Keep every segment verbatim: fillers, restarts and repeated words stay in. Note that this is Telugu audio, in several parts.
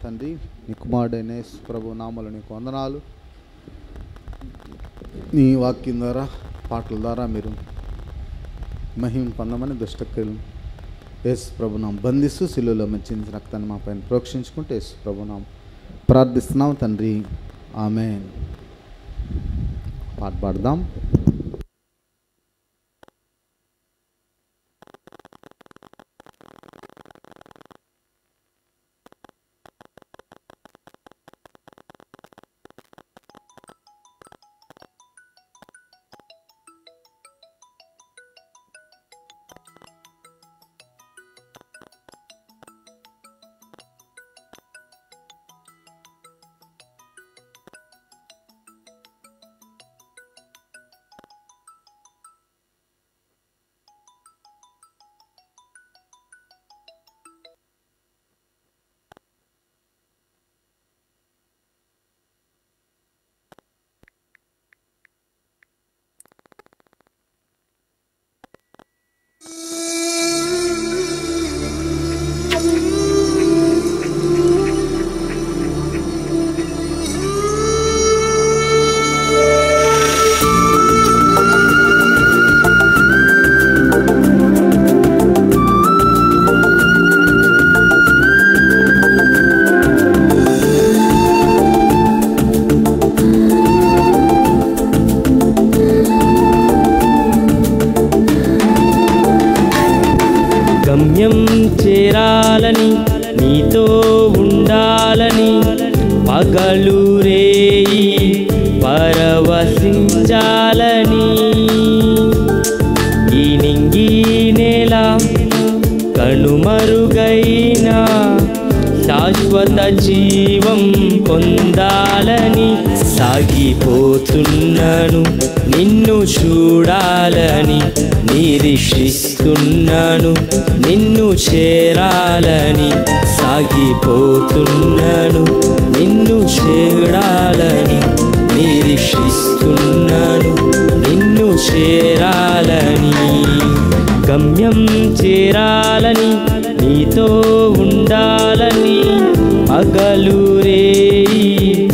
తండ్రి, నీ కుమారుడైన యేసు ప్రభు నామములో నీకు వందనాలు. నీ వాక్యం ద్వారా, పాటల ద్వారా మీరు మహిమ పొందమని దుష్టక్రియలు యేసు ప్రభునామం బంధిస్తూ శిలువలో మెచ్చించిన రక్తాన్ని మా పైన ప్రోక్షించుకుంటూ యేసు ప్రభునామం ప్రార్థిస్తున్నాం తండ్రి, ఆమేన్. పాట పాడదాం. గమ్యం చేరాలని, నీతో ఉండాలని, పగలు రేయి పరవశించాలని, ఈ నింగి నేల కనుమరుగైన శాశ్వత జీవం పొందాలని, సాగిపోతున్నాను నిన్ను చూడాలని, నిరీక్షిస్తున్నాను నిన్ను చేరాలని, సాగిపోతున్నాను నిన్ను చేరాలని, నిరీక్షిస్తున్నాను నిన్ను చేరాలని. గమ్యం చేరాలని, నీతో ఉండాలని, పగలు రేయి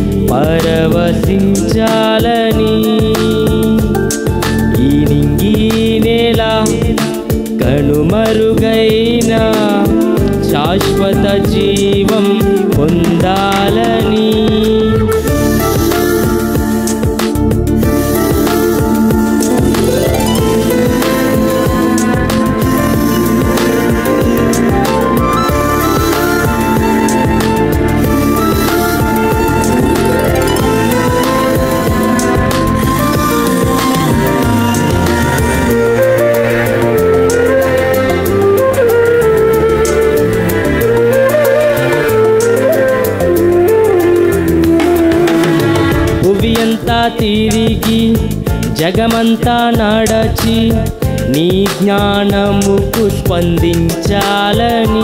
పరవశించాలని, ఈ నింగి నేల కనుమరుగైన శాశ్వత జీవం పొందాలని. తిరిగి జగమంతా నడచి నీ జ్ఞానముకు స్పందించాలని,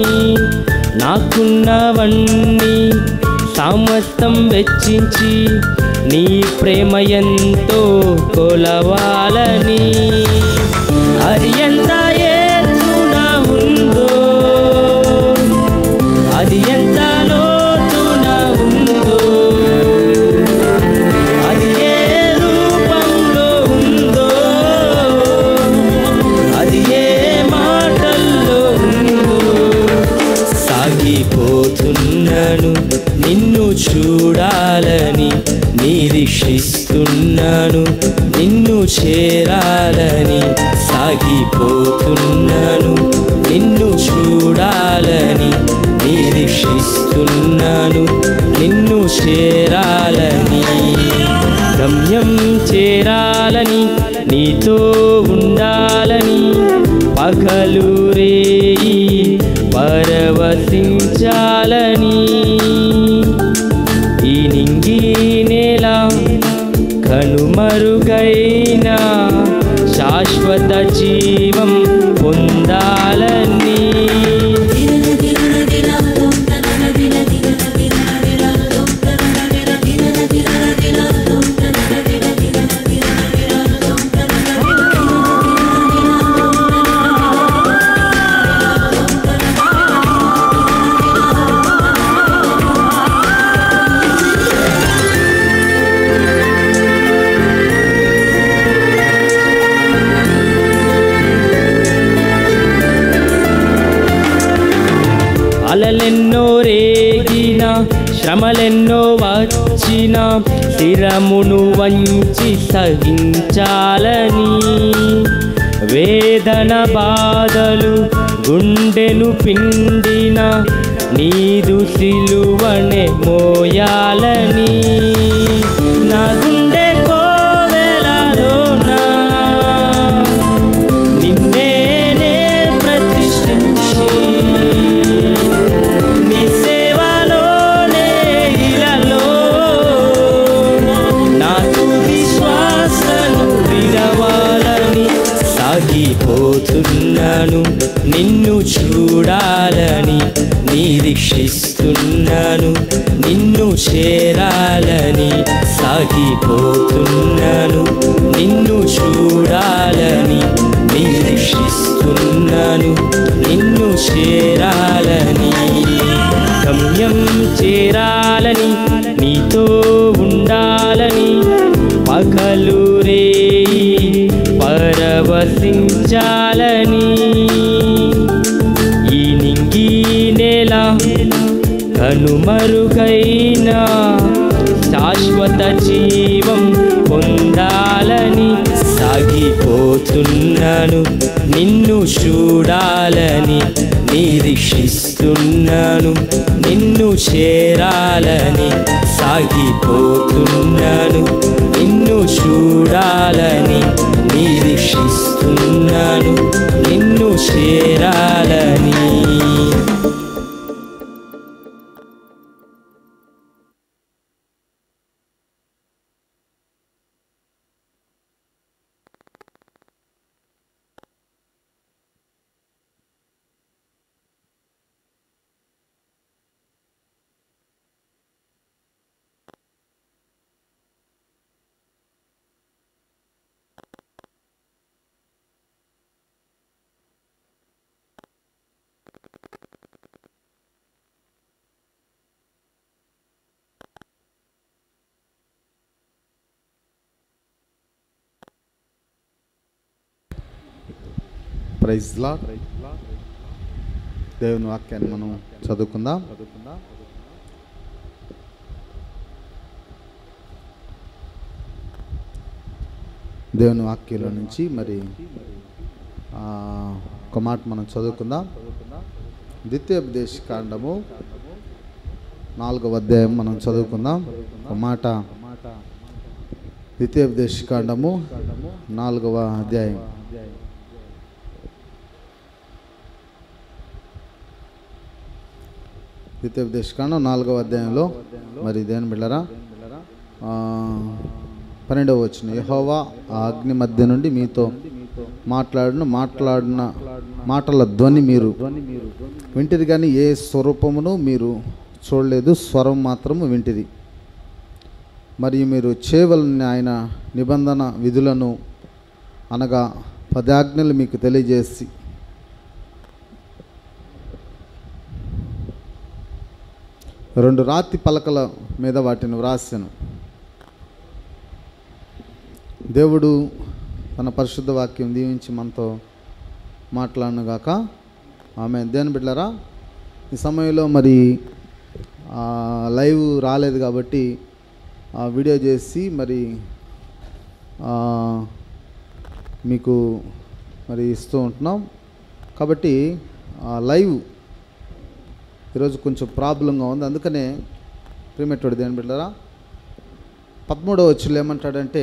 నాకున్నవన్నీ సమస్తం వెచ్చించి నీ ప్రేమ ఎంతో కొలవాలని, అది ఎంత ఎత్తున ఉందో, అది ఎంత లోతున ఉందో, అది ఏ రూపంలో ఉందో, అది ఏ మాటల్లో ఉందో, సాగిపోతున్నాను నిన్ను చూడాలని, నిరీక్షిస్తున్నాను నిన్ను చేరాలని, సాగిపోతున్నాను నిన్ను చూడాలని, నిరీక్షిస్తున్నాను నిన్ను చేరాలని. గమ్యం చేరాలని, నీతో ఉండాలని, పగలు రేయి పరవశించాలని, ఈ నింగి నేల కనుమరుగైన శాశ్వత జీవం పొందాలని. శ్రమలెన్నో రేగిన శ్రమలెన్నో వచ్చిన శిరమును వంచి సహించాలని వేదన బాధలు గుండెను పిండిన నీదు సిలువనే మోయాలని నా గుండె కోవెలలోనా నిన్నే నే ప్రతిష్ఠించి నీ సేవలోనే ఇలలో నాకు విశ్వాసను విడవాలని సాగిపోతున్నాను నిన్ను చూడాలని నిరీక్షిస్తున్నాను నిన్ను చేరాలని సాగిపోతున్నాను నిన్ను చూడాలని నిరీక్షిస్తున్నాను నిన్ను చేరాలని గమ్యం చేరాలని నీతో ఉండాలని పగలు రేయి పరవశించాలని ఈ నింగి నేల కనుమరుగైన శాశ్వత జీవం పొందాలని సాగిపోతున్నాను నిన్ను చూడాలని నిరీక్షిస్తున్నాను నిన్ను చేరాలని సాగిపోతున్నాను నిన్ను చూడాలని నిరీక్షిస్తున్నాను నిన్ను చేరాలని. Praise lord. దేవుని వాక్యాన్ని మనం చదువుకుందాం. దేవుని వాక్యంలో నుంచి మరి ఒక మాట మనం చదువుకుందాం. ద్వితీయోపదేశ కాండము నాలుగవ అధ్యాయం మనం చదువుకుందాం. ఒక మాట ద్వితీయోపదేశ కాండము నాలుగవ అధ్యాయం ద్వితీయోపదేశ కాండం నాలుగవ అధ్యాయంలో మరి దేని బిళ్ళరా పన్నెండవ వచనం, యెహోవా ఆ అగ్ని మధ్య నుండి మీతో మాట్లాడిన మాట్లాడిన మాటల ధ్వని మీరు వింటిది, కానీ ఏ స్వరూపమును మీరు చూడలేదు, స్వరం మాత్రము వింటిది. మరియు మీరు చేయవలసిన ఆయన నిబంధన విధులను అనగా పదాజ్ఞలు మీకు తెలియజేసి రెండు రాతి పలకల మీద వాటిని వ్రాసాను. దేవుడు తన పరిశుద్ధ వాక్యం దీవించి మనతో మాట్లాడనుగాక. ఆమె దేని బిడ్డలారా, ఈ సమయంలో మరి లైవ్ రాలేదు కాబట్టి వీడియో చేసి మరి మీకు మరి ఇస్తూ ఉంటున్నాం. కాబట్టి లైవ్ ఈరోజు కొంచెం ప్రాబ్లంగా ఉంది. అందుకనే ప్రియమైనటువంటి దేని బిడ్డలారా, పదమూడవ వచనంలో ఏమంటాడంటే,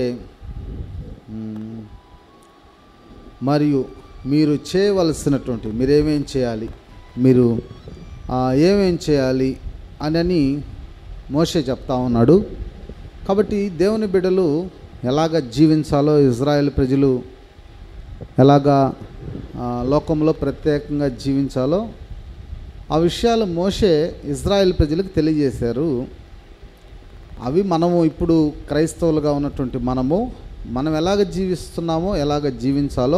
మరియు మీరు చేయవలసినటువంటి మీరేమేం చేయాలి, మీరు ఏమేం చేయాలి అని మోషే చెప్తా ఉన్నాడు. కాబట్టి దేవుని బిడ్డలు ఎలాగ జీవించాలో, ఇజ్రాయేల్ ప్రజలు ఎలాగా లోకంలో ప్రత్యేకంగా జీవించాలో ఆ విషయాలు మోషే ఇజ్రాయేల్ ప్రజలకు తెలియజేశారు. అవి మనము ఇప్పుడు క్రైస్తవులుగా ఉన్నటువంటి మనము మనం ఎలాగ జీవిస్తున్నామో, ఎలాగ జీవించాలో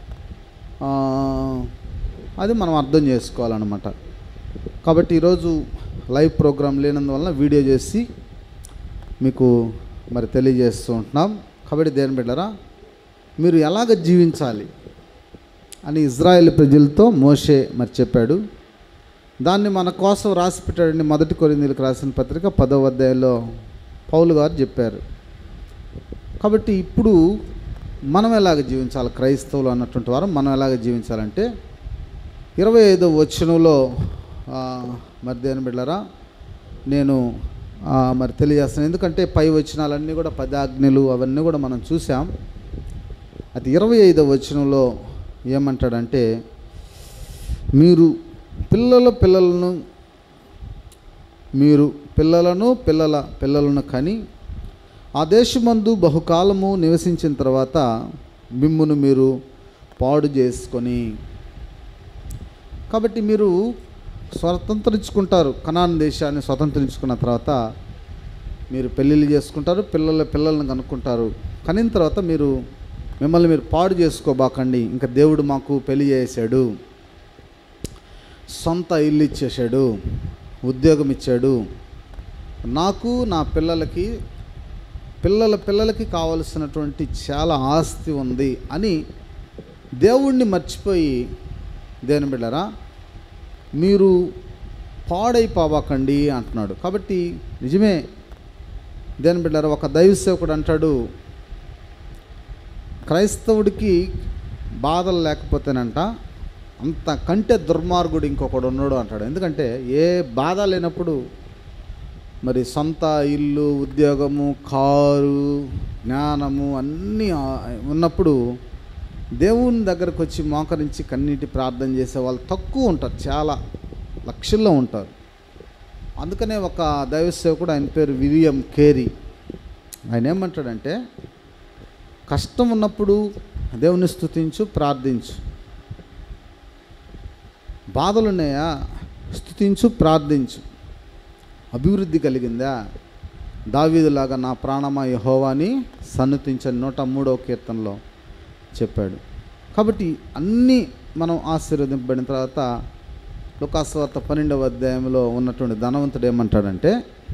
అది మనం అర్థం చేసుకోవాలన్నమాట. కాబట్టి ఈరోజు లైవ్ ప్రోగ్రాం లేనందువలన వీడియో చేసి మీకు మరి తెలియజేస్తూ ఉంటున్నాం. కాబట్టి దేని బిడ్డరా, మీరు ఎలాగ జీవించాలి అని ఇజ్రాయేల్ ప్రజలతో మోషే మరి చెప్పాడు. దాన్ని మన కోసం రాసి పెట్టాడండి. మొదటి కొరింథీయులకు రాసిన పత్రిక పదవ అధ్యాయంలో పౌలు గారు చెప్పారు. కాబట్టి ఇప్పుడు మనం ఎలాగ జీవించాలి, క్రైస్తవులు అన్నటువంటి వారు మనం ఎలాగ జీవించాలంటే ఇరవై ఐదవ వచనంలో మరి దేని బిడ్డలారా నేను మరి తెలియజేస్తాను. ఎందుకంటే పై వచనాలన్నీ కూడా పదాజ్ఞలు అవన్నీ కూడా మనం చూసాం. అది ఇరవై ఐదవ వచనంలో ఏమంటాడంటే, మీరు పిల్లల పిల్లలను మీరు పిల్లలను పిల్లల పిల్లలను కని ఆ దేశమందు బహుకాలము నివసించిన తర్వాత మిమ్మును మీరు పాడు చేసుకొని. కాబట్టి మీరు స్వతంత్రించుకుంటారు, కనాన్ దేశాన్ని స్వతంత్రించుకున్న తర్వాత మీరు పెళ్ళిళ్ళు చేసుకుంటారు, పిల్లల పిల్లలను కనుక్కుంటారు. కనిన తర్వాత మీరు మిమ్మల్ని మీరు పాడు చేసుకోబాకండి. ఇంకా దేవుడు మాకు పెళ్లి చేశాడు, సొంత ఇల్లు ఇచ్చేసాడు, ఉద్యోగం ఇచ్చాడు, నాకు నా పిల్లలకి పిల్లల పిల్లలకి కావలసినటువంటి చాలా ఆస్తి ఉంది అని దేవుణ్ణి మర్చిపోయి దేని బిడ్డరా మీరు పాడైపోవాకండి అంటున్నాడు. కాబట్టి నిజమే దేని బిడ్డరా, ఒక దైవ సేవకుడు అంటాడు, క్రైస్తవుడికి బాధలు లేకపోతేనంట అంత కంటే దుర్మార్గుడు ఇంకొకడు ఉన్నాడు అంటాడు. ఎందుకంటే ఏ బాధ లేనప్పుడు మరి సొంత ఇల్లు, ఉద్యోగము, కారు, జ్ఞానము అన్నీ ఉన్నప్పుడు దేవుని దగ్గరకు వచ్చి మోకరించి కన్నీటి ప్రార్థన చేసే వాళ్ళు తక్కువ ఉంటారు, చాలా లక్షల్లో ఉంటారు. అందుకనే ఒక దైవ సేవకుడు, ఆయన పేరు విలియం కేరీ, ఆయన ఏమంటాడంటే, కష్టం ఉన్నప్పుడు దేవుని స్తుతించు, ప్రార్థించు. బాధలున్నాయా, స్తుతించు, ప్రార్థించు. అభివృద్ధి కలిగిందా, దావీదులాగా నా ప్రాణమా యెహోవాని సన్నుతించని నూట మూడవ కీర్తనలో చెప్పాడు. కాబట్టి అన్నీ మనం ఆశీర్వదింపబడిన తర్వాత లూకాసు వార్త పన్నెండవ అధ్యాయంలో ఉన్నటువంటి ధనవంతుడు ఏమంటాడంటే,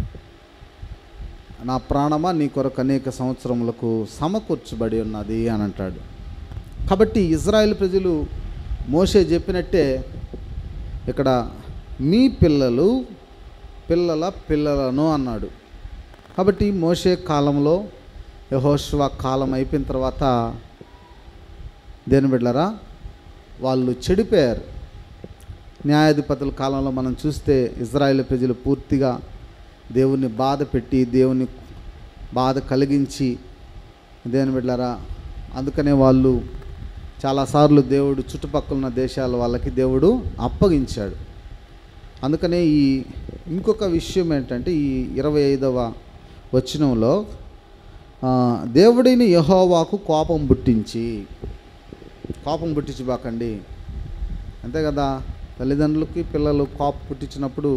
నా ప్రాణమా నీ కొరకు అనేక సంవత్సరములకు సమకూర్చబడి ఉన్నది అని అంటాడు. కాబట్టి ఇజ్రాయేల్ ప్రజలు మోషే చెప్పినట్టే ఇక్కడ మీ పిల్లలు పిల్లల పిల్లలను అన్నాడు. కాబట్టి మోషే కాలంలో యెహోషువ కాలం అయిపోయిన తర్వాత దేని బిడ్డలారా వాళ్ళు చెడిపోయారు. న్యాయాధిపతుల కాలంలో మనం చూస్తే ఇజ్రాయేల్ ప్రజలు పూర్తిగా దేవుని బాధ పెట్టి, దేవుని బాధ కలిగించి దేని బిడ్డలారా అందుకనే వాళ్ళు చాలాసార్లు దేవుడు చుట్టుపక్కల ఉన్న దేశాల వాళ్ళకి దేవుడు అప్పగించాడు. అందుకనే ఈ ఇంకొక విషయం ఏంటంటే, ఈ ఇరవై ఐదవ వచనంలో దేవుడిని యెహోవాకు కోపం పుట్టించి, కోపం పుట్టించి బాకండి అంతే కదా. తల్లిదండ్రులకి పిల్లలు కోపం పుట్టించినప్పుడు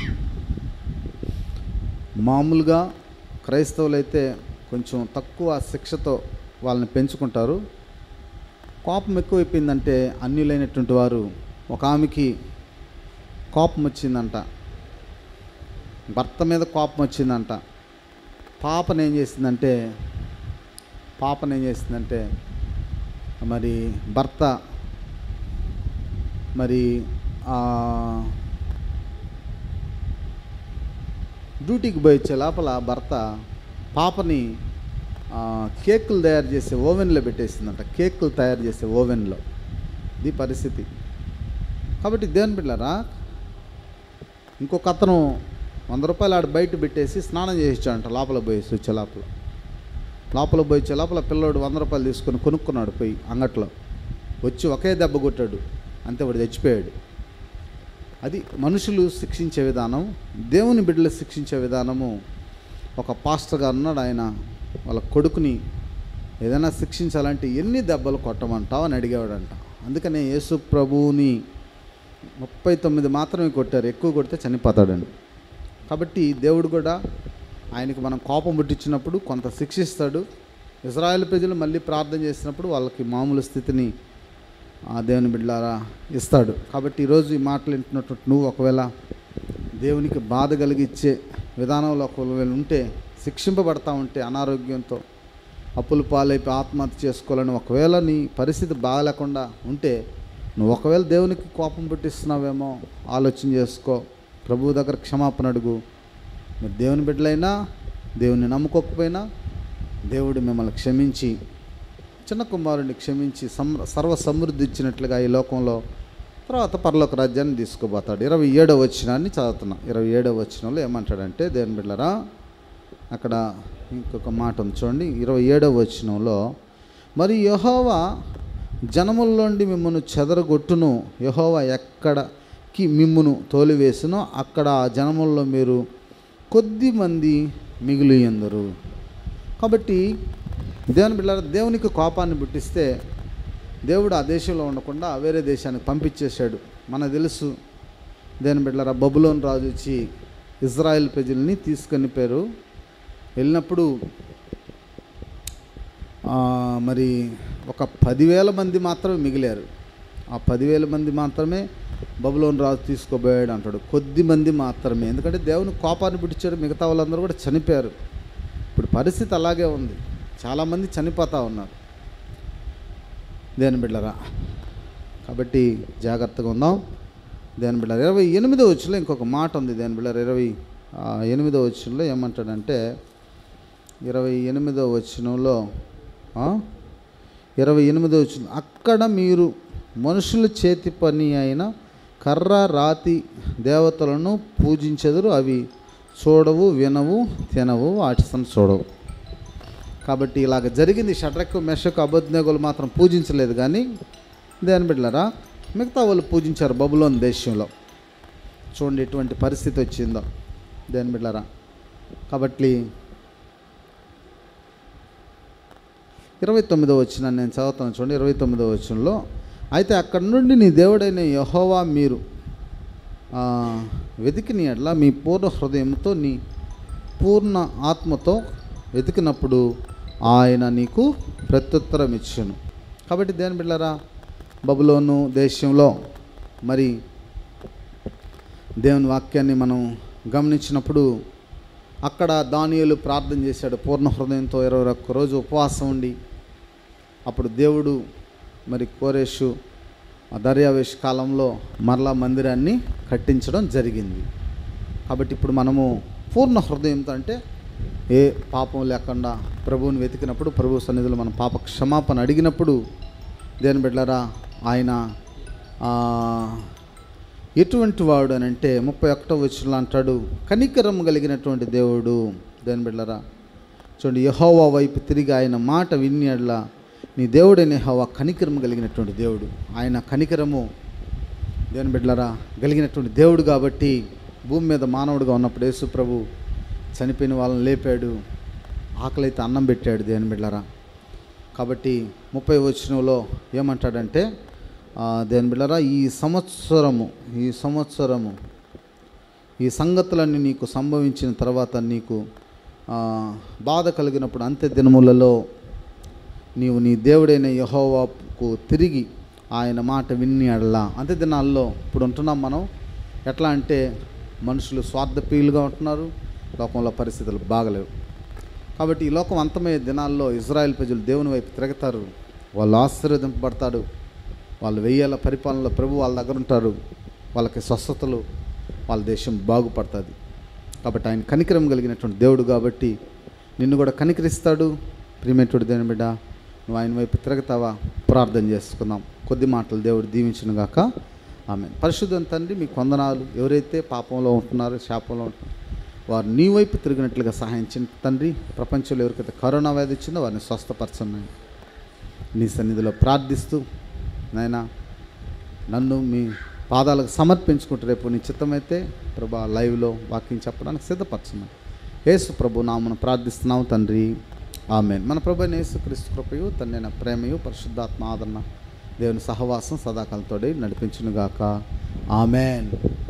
మామూలుగా క్రైస్తవులు అయితే కొంచెం తక్కువ శిక్షతో వాళ్ళని పెంచుకుంటారు. కోపం ఎక్కువైపోయిందంటే అన్యులైనటువంటి వారు, ఒక ఆమెకి కోపం వచ్చిందంట, భర్త మీద కోపం వచ్చిందంట. పాపను ఏం చేసిందంటే పాపను ఏం చేసిందంటే మరి భర్త మరి డ్యూటీకి పోయి వచ్చే లోపల భర్త పాపని కేకులు తయారు చేసే ఓవెన్లో పెట్టేసిందంట. కేకులు తయారు చేసే ఓవెన్లో. ఇది పరిస్థితి. కాబట్టి దేవుని బిడ్డలారా, ఇంకొక అతను వంద రూపాయలు ఆడ బయట పెట్టేసి స్నానం చేయించాడంట. లోపల పోయేసి వచ్చే లోపల లోపల పోయి వచ్చే లోపల పిల్లోడు వంద రూపాయలు తీసుకొని కొనుక్కున్నాడు పోయి అంగట్లో. వచ్చి ఒకే దెబ్బ కొట్టాడు, అంతే, వాడు చచ్చిపోయాడు. అది మనుషులు శిక్షించే విధానం, దేవుని బిడ్డలు శిక్షించే విధానము. ఒక పాస్టర్ గారు ఉన్నాడు, ఆయన వాళ్ళ కొడుకుని ఏదైనా శిక్షించాలంటే ఎన్ని దెబ్బలు కొట్టమంటావు అని అడిగేవాడంట. అందుకనే యేసు ప్రభువుని ముప్పై తొమ్మిది మాత్రమే కొట్టారు, ఎక్కువ కొడితే చనిపోతాడండి. కాబట్టి దేవుడు కూడా ఆయనకి మనం కోపం పుట్టించినప్పుడు కొంత శిక్షిస్తాడు. ఇజ్రాయేల్ ప్రజలు మళ్ళీ ప్రార్థన చేసినప్పుడు వాళ్ళకి మామూలు స్థితిని ఆ దేవుని బిడ్డలారా ఇస్తాడు. కాబట్టి ఈరోజు ఈ మాటలు వింటున్నట్టు నువ్వు ఒకవేళ దేవునికి బాధ కలిగించే విధానంలో ఒకవేళ ఉంటే, శిక్షింపబడతా ఉంటే, అనారోగ్యంతో అప్పులు పాలైపోయి ఆత్మహత్య చేసుకోవాలని ఒకవేళ నీ పరిస్థితి బాగలేకుండా ఉంటే నువ్వు ఒకవేళ దేవునికి కోపం పుట్టిస్తున్నావేమో ఆలోచన చేసుకో. ప్రభువు దగ్గర క్షమాపణ అడుగు. మీరు దేవుని బిడ్డలైనా దేవుని నమ్ముకోకపోయినా దేవుడు మిమ్మల్ని క్షమించి, చిన్న కుమారుడిని క్షమించి సమ్ సర్వ సమృద్ధి ఇచ్చినట్లుగా ఈ లోకంలో తర్వాత పరలోక రాజ్యాన్ని తీసుకుపోతాడు. ఇరవై ఏడవ వచనాన్ని చదువుతున్నా. ఇరవై ఏడవ వచనంలో ఏమంటాడంటే, దేవుని బిడ్డలారా, అక్కడ ఇంకొక మాట ఉంది చూడండి. ఇరవై ఏడవ వచనంలో, మరి యెహోవా జనముల్లోండి మిమ్మును చెదరగొట్టును, యెహోవా ఎక్కడికి మిమ్మును తోలివేసునో అక్కడ ఆ జనముల్లో మీరు కొద్ది మంది మిగిలియందరు. కాబట్టి దేవుని బిడ్డలారా, దేవునికి కోపాన్ని పుట్టిస్తే దేవుడు ఆ దేశంలో ఉండకుండా వేరే దేశానికి పంపించేశాడు. మనకు తెలుసు దేవుని బిడ్డలారా, బబులోను రాజు వచ్చి ఇజ్రాయెల్ ప్రజల్ని తీసుకొని పోయారు. వెళ్ళినప్పుడు మరి ఒక పదివేల మంది మాత్రమే మిగిలారు. ఆ పదివేల మంది మాత్రమే బబులోను రాజు తీసుకోబోయాడు అంటాడు. కొద్ది మంది మాత్రమే, ఎందుకంటే దేవుని కోపాన్ని పుట్టించాడు. మిగతా వాళ్ళందరూ కూడా చనిపోయారు. ఇప్పుడు పరిస్థితి అలాగే ఉంది, చాలామంది చనిపోతూ ఉన్నారు దేవుని బిడ్డలారా. కాబట్టి జాగ్రత్తగా ఉందాం దేవుని బిడ్డలారా. ఇరవై ఎనిమిదో వచనంలో ఇంకొక మాట ఉంది దేవుని బిడ్డలారా. ఇరవై ఎనిమిదో వచనంలో ఏమంటాడంటే, ఇరవై ఎనిమిదో వచనంలో ఇరవై ఎనిమిదో వచనం, అక్కడ మీరు మనుషుల చేతి పని అయిన కర్ర రాతి దేవతలను పూజించెదరు, అవి చూడవు, వినవు, తినవు, వాటిని చూడవు. కాబట్టి ఇలాగ జరిగింది. షడ్రకు మెషకు అబేద్నెగోలు మాత్రం పూజించలేదు, కానీ దేవుని బిడ్డలారా మిగతా వాళ్ళు పూజించారు బబులోను దేశంలో. చూడండి ఎటువంటి పరిస్థితి వచ్చిందో దేవుని బిడ్డలారా. కాబట్టి ఇరవై తొమ్మిదో వచనం నేను చదువుతాను చూడండి. ఇరవై తొమ్మిదో వచనంలో, అయితే అక్కడ నుండి నీ దేవుడైన యెహోవా మీరు వెతికిన యెడల మీ పూర్ణ హృదయంతో నీ పూర్ణ ఆత్మతో వెతికినప్పుడు ఆయన నీకు ప్రత్యుత్తరం ఇచ్చును. కాబట్టి దేవుని బిడ్డలారా, బబులోను దేశంలో మరి దేవుని వాక్యాన్ని మనం గమనించినప్పుడు అక్కడ దానియేలు ప్రార్థన చేశాడు పూర్ణ హృదయంతో. ఇరవై ఒక్క రోజు ఉపవాసం ఉండి అప్పుడు దేవుడు మరి కోరేషు దర్యావేష్ కాలంలో మరలా మందిరాన్ని కట్టించడం జరిగింది. కాబట్టి ఇప్పుడు మనము పూర్ణ హృదయంతో, అంటే ఏ పాపం లేకుండా ప్రభువుని వెతికినప్పుడు, ప్రభు సన్నిధిలో మనం పాప క్షమాపణ అడిగినప్పుడు దేవుని బిడ్డలారా, ఆయన ఎటువంటి వాడు అని అంటే ముప్పై ఒకటో వచనంలో అంటాడు, కనికరం కలిగినటువంటి దేవుడు. దేవుని బిడ్డలారా చూడండి, యెహోవా వైపు తిరిగి ఆయన మాట విన్నట్లా నీ దేవుడైన యెహోవా కనికరం కలిగినటువంటి దేవుడు. ఆయన కనికరము దేవుని బిడ్డలారా కలిగినటువంటి దేవుడు. కాబట్టి భూమి మీద మానవుడిగా ఉన్నప్పుడు యేసు ప్రభు చనిపోయిన వాళ్ళని లేపాడు, ఆకలైతే అన్నం పెట్టాడు దేవుని బిడ్డలారా. కాబట్టి ముప్పై వచనంలో ఏమంటాడంటే, దేవుని బిడ్డలారా, ఈ సంవత్సరము ఈ సంవత్సరము ఈ సంగతులన్నీ నీకు సంభవించిన తర్వాత నీకు బాధ కలిగినప్పుడు అంత్య దినములలో నీవు నీ దేవుడైన యెహోవాకు తిరిగి ఆయన మాట విని అడలా. అంత్య దినాల్లో ఇప్పుడు ఉంటున్నాం మనం. ఎట్లా అంటే మనుషులు స్వార్థప్రియులుగా ఉంటున్నారు, లోకంలో పరిస్థితులు బాగలేవు. కాబట్టి ఈ లోకం అంతమయ్యే దినాల్లో ఇజ్రాయెల్ ప్రజలు దేవుని వైపు తిరుగుతారు, వాళ్ళు ఆశీర్వదింపబడతాడు, వాళ్ళు వెయ్యేళ్ళ పరిపాలనలో ప్రభు వాళ్ళ దగ్గర ఉంటారు, వాళ్ళకి స్వస్థతలు, వాళ్ళ దేశం బాగుపడుతుంది. కాబట్టి ఆయన కనికరం కలిగినటువంటి దేవుడు కాబట్టి నిన్ను కూడా కనికరిస్తాడు. ప్రియమైనటువంటి దేవుని బిడ్డ, నువ్వు ఆయన వైపు తిరుగుతావా? ప్రార్థన చేసుకుందాం. కొద్ది మాటలు దేవుడు దీవించును గాక. ఆమేన్. పరిశుద్ధ తండ్రి, మీ వందనాలు. ఎవరైతే పాపంలో ఉంటున్నారో, శాపంలో ఉంటున్నారో వారు నీ వైపు తిరిగినట్లుగా సహాయించిన తండ్రి. ప్రపంచంలో ఎవరికైతే కరోనా వ్యాధి వచ్చిందో వారిని స్వస్థపరచున్నాయి నీ సన్నిధిలో ప్రార్థిస్తూ, నాయనా నన్ను మీ పాదాలకు సమర్పించుకుంటూ రేపు నీ చిత్తమైతే ప్రభా లైవ్లో వాక్యం చెప్పడానికి సిద్ధపరచున్నాను. యేసు ప్రభు నామమున ప్రార్థిస్తున్నాము తండ్రి. ఆమేన్. మన ప్రభు అయిన యేసు క్రీస్తు కృపయు, తండ్రైన ప్రేమయు, పరిశుద్ధాత్మ ఆదరణ, దేవుని సహవాసం సదాకాలంతో నడిపించునుగాక. ఆమేన్.